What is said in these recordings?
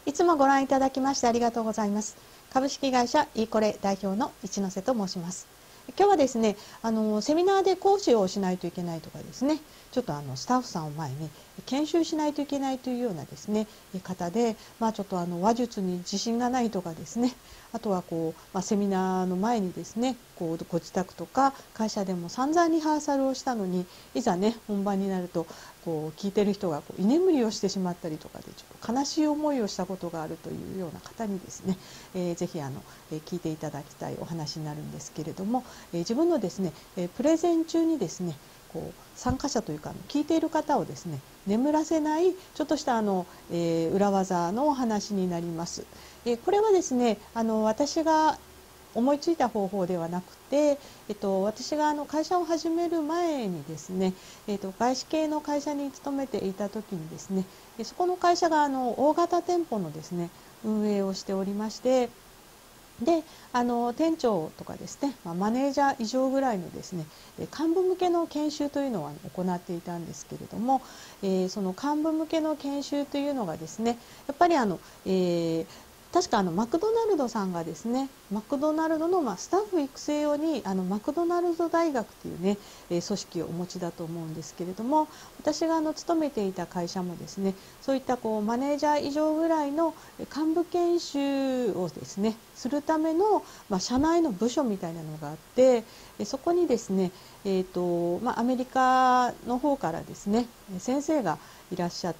いつもご覧いただきましてありがとうございます。株式会社イーコレ代表の一ノ瀬と申します。今日はですね、セミナーで講師をしないといけないとかですね、ちょっとスタッフさんを前に研修しないといけないというようなですね方で、ちょっと話術に自信がないとかですね、あとはセミナーの前にですねご自宅とか会社でも散々リハーサルをしたのに、いざね本番になると聞いてる人が居眠りをしてしまったりとかで、ちょっと悲しい思いをしたことがあるというような方にですね、ぜひ聞いていただきたいお話になるんですけれども、自分のですねプレゼン中にですね参加者というか聞いている方をですね眠らせないちょっとした裏技のお話になります。これはですね私が思いついた方法ではなくて、私が会社を始める前にですね、外資系の会社に勤めていた時にですね、そこの会社が大型店舗のですね運営をしておりまして、で店長とかですね、マネージャー以上ぐらいのですね幹部向けの研修というのは行っていたんですけれども、その幹部向けの研修というのがですねやっぱり確かマクドナルドさんがですねマクドナルドのスタッフ育成用にマクドナルド大学というね組織をお持ちだと思うんですけれども、私が勤めていた会社もですねそういったマネージャー以上ぐらいの幹部研修をですねするための、社内の部署みたいなのがあって、そこにですね、アメリカの方からですね先生がいらっしゃって、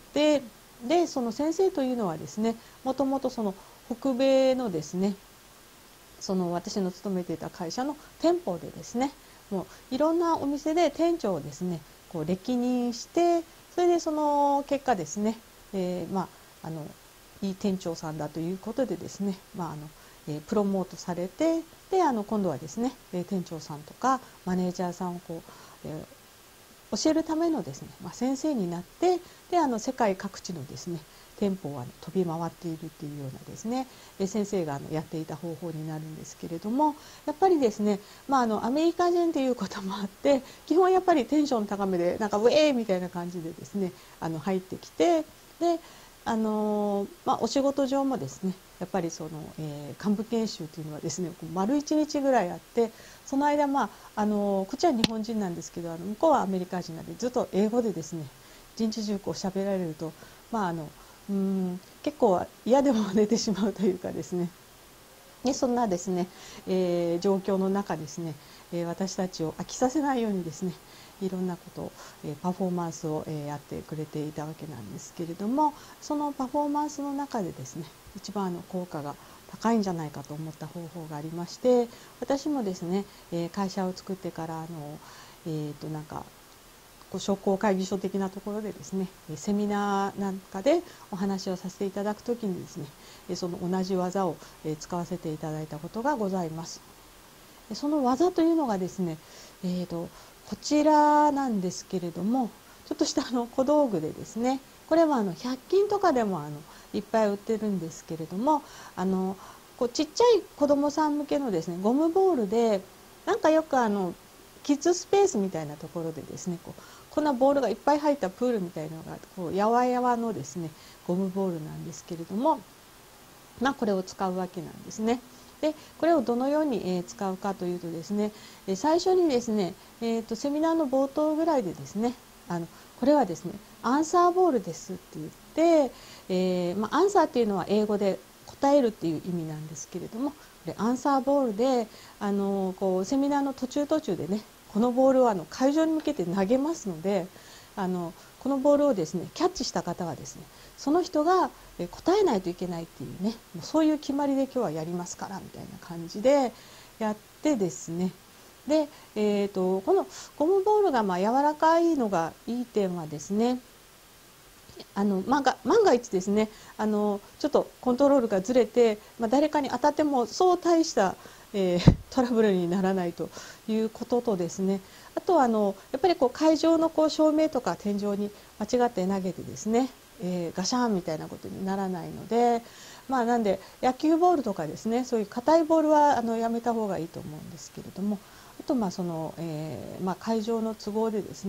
でその先生というのはですねもともとその北米のですねその私の勤めていた会社の店舗でですねもういろんなお店で店長をですね歴任して、それでその結果ですね、いい店長さんだということでですね、プロモートされて、で今度はですね店長さんとかマネージャーさんを教えるためのですね、先生になって、で世界各地のですね店舗を飛び回っているっていうようなですね先生がやっていた方法になるんですけれども、やっぱりですね、アメリカ人ということもあって、基本やっぱりテンション高めでなんかウェーみたいな感じでですね入ってきて、でお仕事上もですねやっぱりその、幹部研修というのはですね丸1日ぐらいあって、その間こっちは日本人なんですけど向こうはアメリカ人なんでずっと英語でですね一日中喋られると、結構嫌でも寝てしまうというかですね、そんなですね、状況の中ですね、私たちを飽きさせないようにですねいろんなことを、パフォーマンスを、やってくれていたわけなんですけれども、そのパフォーマンスの中でですね一番効果が高いんじゃないかと思った方法がありまして、私もですね、会社を作ってからなんか商工会議所的なところでですねセミナーなんかでお話をさせていただくときにですねその同じ技を使わせていただいたことがございます。その技というのがですね、こちらなんですけれども、ちょっとした小道具でですね、これは100均とかでもいっぱい売ってるんですけれども、ちっちゃい子どもさん向けのですねゴムボールで、なんかよくキッズスペースみたいなところでですねこんなボールがいっぱい入ったプールみたいなのがやわやわのですねゴムボールなんですけれども、これを使うわけなんですね。でこれをどのように使うかというとですね、最初にですね、セミナーの冒頭ぐらいでですねこれはですねアンサーボールですって言って、アンサーっていうのは英語で答えるっていう意味なんですけれども、これアンサーボールでセミナーの途中途中でねこのボールを会場に向けて投げますので、このボールをですねキャッチした方はですねその人が答えないといけないっていうね、そういう決まりで今日はやりますからみたいな感じでやってですね、で、このゴムボールが柔らかいのがいい点はですね、万が一ですねちょっとコントロールがずれて、誰かに当たってもそう大した、トラブルにならないということとですね、あとはやっぱり会場の照明とか天井に間違って投げてですね、ガシャンみたいなことにならないので、なんで野球ボールとかですねそういう硬いボールはやめた方がいいと思うんですけれども、あとその、会場の都合でですね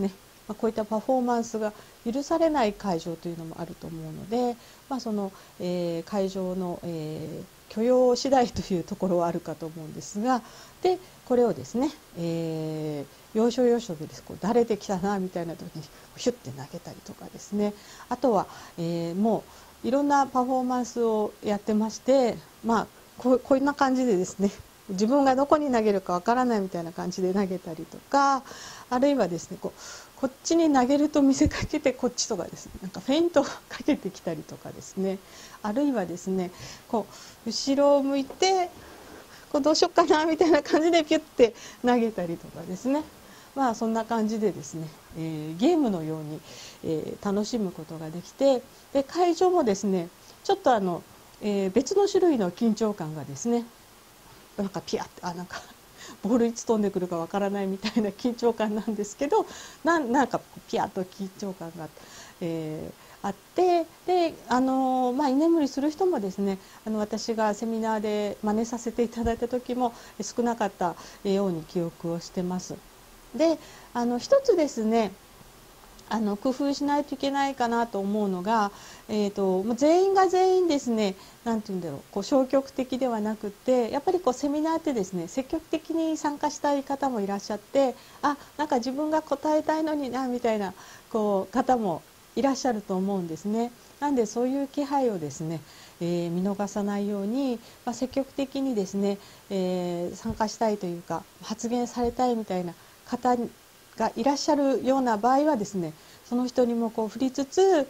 こういったパフォーマンスが許されない会場というのもあると思うので、その、会場の、許容次第というところはあるかと思うんですが、でこれをですね、要所要所でですこうだれてきたなみたいな時にヒュッて投げたりとかですね、あとは、もういろんなパフォーマンスをやってまして、こんな感じでですね、自分がどこに投げるかわからないみたいな感じで投げたりとか、あるいはですねこっちに投げると見せかけてこっちとかですね、なんかフェイントをかけてきたりとかですね、あるいはですねこう後ろを向いてこうどうしようかなみたいな感じでピュッて投げたりとかですね、そんな感じでですね、ゲームのように、楽しむことができて、で会場もですねちょっと別の種類の緊張感がですね、なんかピヤッてなんかボールいつ飛んでくるかわからないみたいな緊張感なんですけど、なんかピヤッと緊張感が、あって、で居眠りする人もですね、私がセミナーで真似させていただいた時も少なかったように記憶をしてます。で一つですね工夫しないといけないかなと思うのが、全員が全員ですね、なんて言うんだろう、こう消極的ではなくて、やっぱりこうセミナーってですね積極的に参加したい方もいらっしゃって、なんか自分が答えたいのになみたいなこう方もいらっしゃると思うんですね。なんでそういう気配をですね、見逃さないように、積極的にですね、参加したいというか発言されたいみたいな方がいらっしゃるような場合はですね、その人にもこう振りつつ、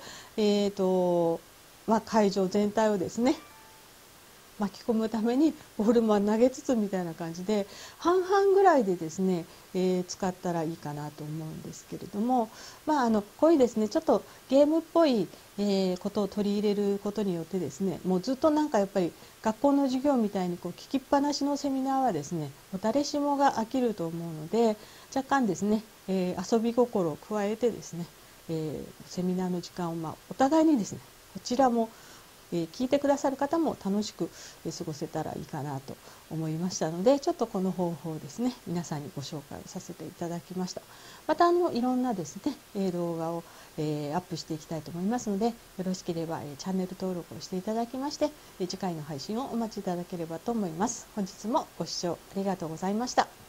会場全体をですね巻き込むためにボールも投げつつみたいな感じで半々ぐらいでですね、使ったらいいかなと思うんですけれども、こういうですねちょっとゲームっぽい、ことを取り入れることによってですね、もうずっとなんかやっぱり学校の授業みたいにこう聞きっぱなしのセミナーはですねもう誰しもが飽きると思うので、若干ですね、遊び心を加えてですね、セミナーの時間をお互いにですねこちらも聞いてくださる方も楽しく過ごせたらいいかなと思いましたので、ちょっとこの方法をですね皆さんにご紹介させていただきました。またいろんなですね動画をアップしていきたいと思いますので、よろしければチャンネル登録をしていただきまして、次回の配信をお待ちいただければと思います。本日もご視聴ありがとうございました。